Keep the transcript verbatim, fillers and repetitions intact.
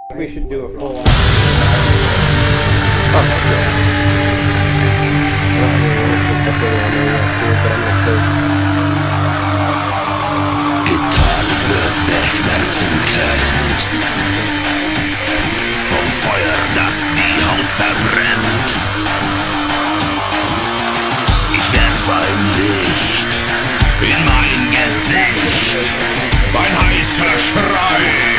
We should do a full on. Oh, okay. I don't really want to step in on there yet too, but I'm gonna post. Getan wird, wer Schmerzen kennt. Vom Feuer, das die Haut verbrennt. Ich werf ein Licht in mein Gesicht. Ein heißer Schrei.